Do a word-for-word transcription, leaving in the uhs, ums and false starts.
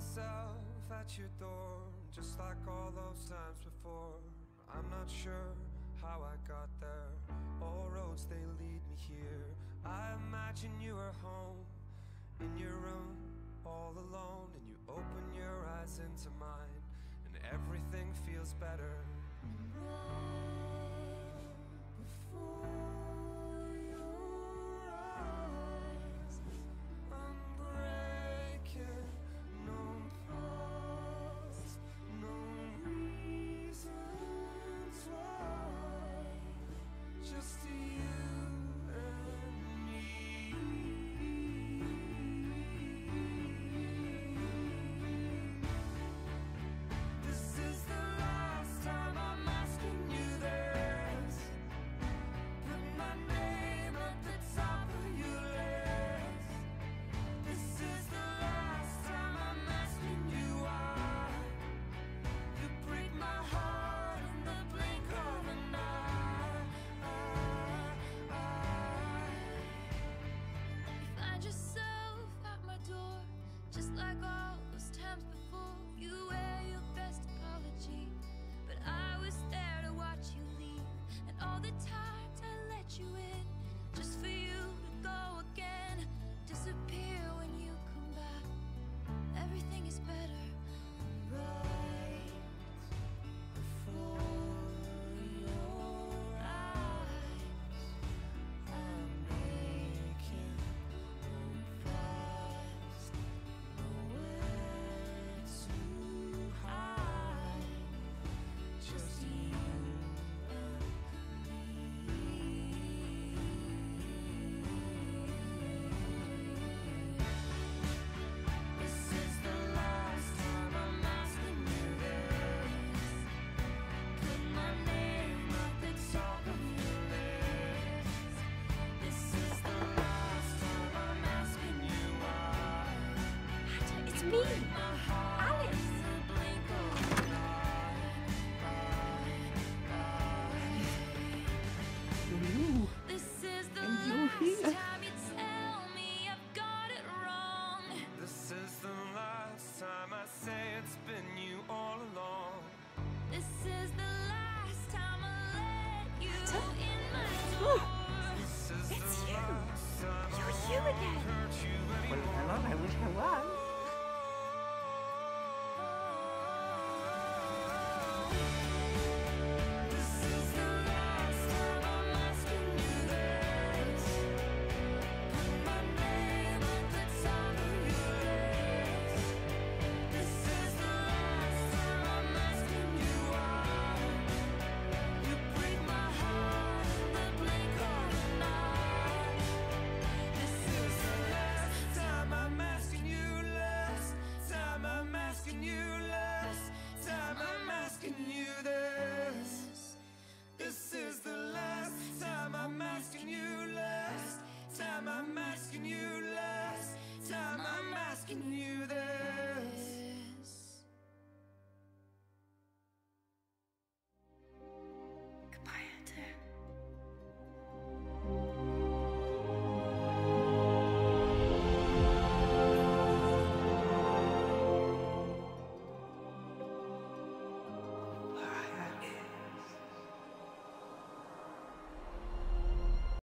myself at your door, just like all those times before. I'm not sure how I got there. All roads, they lead me here. I imagine you are home, in your room, all alone, and you open your eyes into mine, and everything feels better. Right before your eyes, I'm breaking. No pause, no reasons why, just you and me. This is the last time I'm asking you this. Put my name at the top of your list. This is the last time I'm asking you why. You break my heart in the blink of an eye. You find yourself at my door, just like all those times before. You wear your best apology, but I was there to watch you leave. And all the times I let you in, just for you to go again, disappear when you come back. Everything is better. Right before your eyes, I'm making move fast, nowhere to hide, just you and me. This is the last time I'm asking you this. Put my name at the top of your list. This is the last time I'm asking you why. It's me.